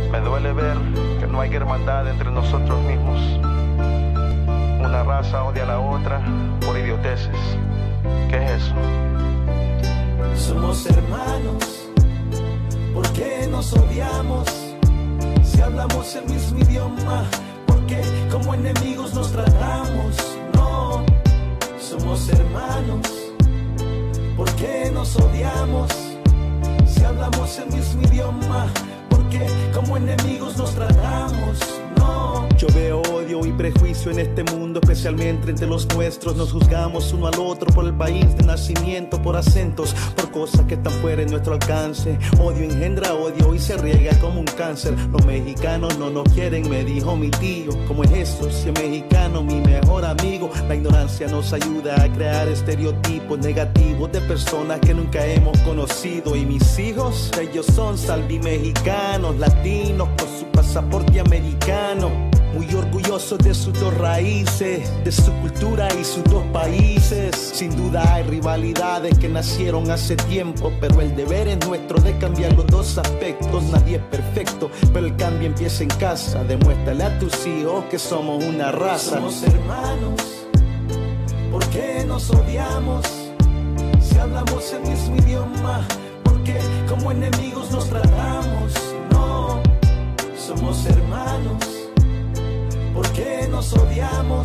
Me duele ver que no hay hermandad entre nosotros mismos. Una raza odia a la otra por idioteces. ¿Qué es eso? Somos hermanos, ¿por qué nos odiamos? Si hablamos el mismo idioma, ¿por qué como enemigos nos tratamos? No, somos hermanos, ¿por qué nos odiamos? Si hablamos el mismo idioma, ¿por qué como enemigos nos tratamos? No. Yo veo odio y prejuicio en este mundo, especialmente entre los nuestros. Nos juzgamos uno al otro por el país de nacimiento, por acentos, por cosas que están fuera de nuestro alcance. Odio engendra odio y se riega como un cáncer. Los mexicanos no nos quieren, me dijo mi tío. ¿Cómo es eso? Si es mexicano, mi mejor amigo. La ignorancia nos ayuda a crear estereotipos negativos de personas que nunca hemos conocido. Y mis hijos, ellos son salvi-mexicanos, latinos, con su pasaporte americano. Muy orgullosos de sus dos raíces, de su cultura y sus dos países. Sin duda hay rivalidades que nacieron hace tiempo, pero el deber es nuestro de cambiar los dos aspectos. Nadie es perfecto, pero el cambio empieza en casa. Demuéstrale a tus hijos que somos una raza. Somos hermanos, ¿por qué nos odiamos? Si hablamos el mismo idioma, ¿por qué como enemigos nos tratamos? No, somos hermanos, ¿por qué nos odiamos?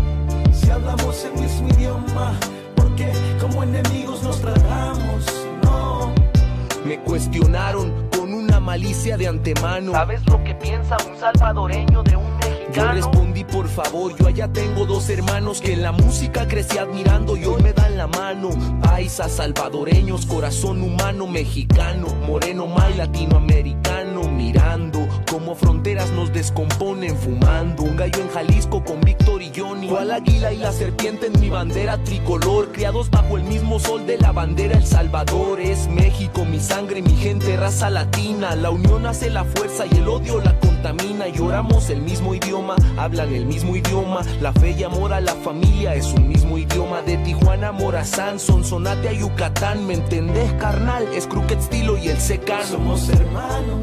Si hablamos el mismo idioma, ¿por qué como enemigos nos tratamos? No. Me cuestionaron con una malicia de antemano. ¿Sabes lo que piensa un salvadoreño de un mexicano? Yo respondí, por favor, yo allá tengo dos hermanos que en la música crecí admirando y hoy me dan la mano. Paisas, salvadoreños, corazón humano, mexicano, moreno, mal latinoamericano, mirando como fronteras nos descomponen fumando. Un gallo en Jalisco con Víctor y Johnny. Cual águila y la serpiente en mi bandera tricolor. Criados bajo el mismo sol de la bandera El Salvador. Es México, mi sangre, mi gente, raza latina. La unión hace la fuerza y el odio la contamina. Lloramos el mismo idioma, hablan el mismo idioma. La fe y amor a la familia es un mismo idioma. De Tijuana a Morazán, Sonsonate a Yucatán. ¿Me entendés, carnal? Es Crooked Stilo y el Secano. Somos hermanos,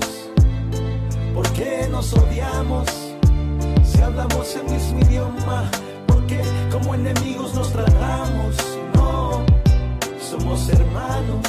¿por qué nos odiamos? Si hablamos el mismo idioma, ¿por qué como enemigos nos tratamos? No, somos hermanos,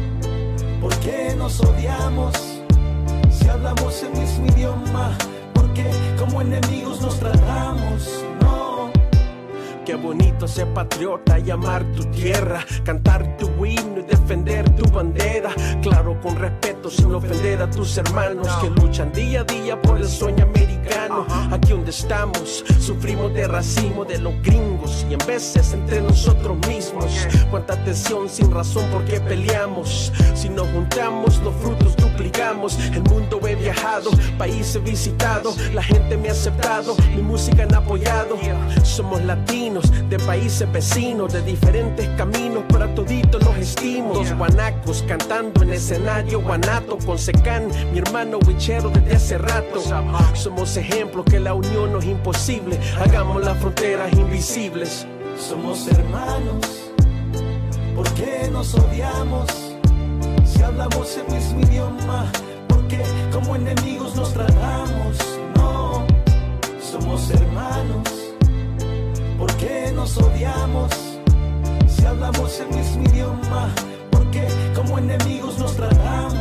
¿por qué nos odiamos? Si hablamos el mismo idioma, ¿por qué como enemigos nos tratamos? No. Qué bonito ser patriota y amar tu tierra, cantar tu himno y defender tu bandera. Claro, con respeto, sin ofender a tus hermanos que luchan día a día por el sueño americano. Aquí donde estamos, sufrimos de racismo de los gringos y en veces entre nosotros mismos. Cuánta tensión sin razón, ¿por qué peleamos? Si nos juntamos, los frutos duplicamos. El mundo he viajado, países he visitado, la gente me ha aceptado, mi música han apoyado. Somos latinos de países vecinos, de diferentes caminos, pero a toditos los estimo. Dos guanacos cantando en escenario guanato con Secán, mi hermano huichero desde hace rato. Somos ejemplos que la unión no es imposible, hagamos las fronteras invisibles. Somos hermanos, ¿por qué nos odiamos? Si hablamos el mismo idioma, ¿por qué como enemigos nos tratamos? No, somos hermanos, ¿por qué nos odiamos? Si hablamos el mismo idioma, ¿por qué como enemigos nos tratamos?